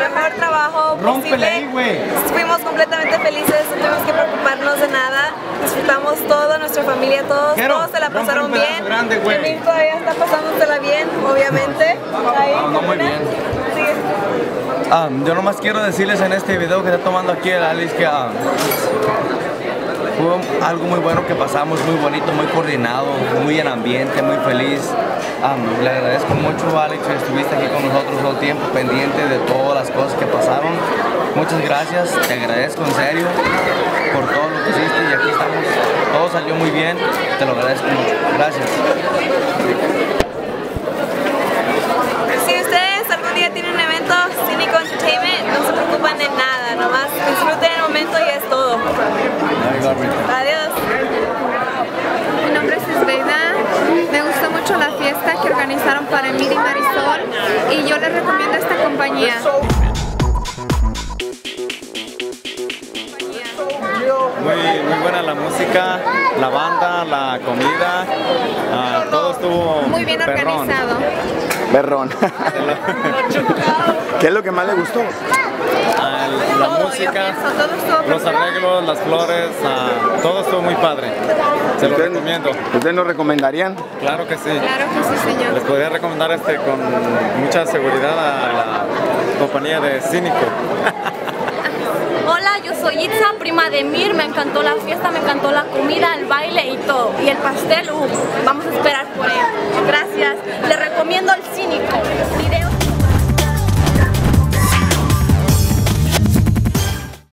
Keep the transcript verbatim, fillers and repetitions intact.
el mejor trabajo posible. Fuimos completamente felices, no tuvimos que preocuparnos de nada. Disfrutamos todo, nuestra familia, todos, todos se la pasaron bien. Emil todavía está pasándosela bien, obviamente. Ahí, no, muy bien. Sí. Ah, yo nomás quiero decirles en este video que está tomando aquí el Alex que ah, fue algo muy bueno que pasamos, muy bonito, muy coordinado, muy en ambiente, muy feliz. Um, le agradezco mucho, Alex, que estuviste aquí con nosotros todo el tiempo, pendiente de todas las cosas que pasaron. Muchas gracias, te agradezco en serio por todo lo que hiciste y aquí estamos. Todo salió muy bien, te lo agradezco mucho. Gracias. Si ustedes algún día tienen un evento Cínico Entertainment, no se preocupan de nada, nomás disfruten el momento y es todo. Adiós. Mi nombre es Isbeida. Me gustó mucho la fiesta que organizaron para Emil y Marisol y yo les recomiendo esta compañía. Muy, muy buena la música, la banda, la comida, uh, todo estuvo muy bien perrón. organizado. Berrón. ¿Qué es lo que más le gustó? Uh, la música, los arreglos, las flores, uh, todo estuvo muy padre. Se lo recomiendo. ¿Ustedes lo recomendarían? Claro que sí. Claro que sí, señor. Les podría recomendar este con mucha seguridad a la compañía de Cínico. Hola, yo soy Itza, prima de Mir, me encantó la fiesta, me encantó la comida, el baile y todo. Y el pastel, uh, vamos a esperar por él. Gracias, le recomiendo el Cínico. Videos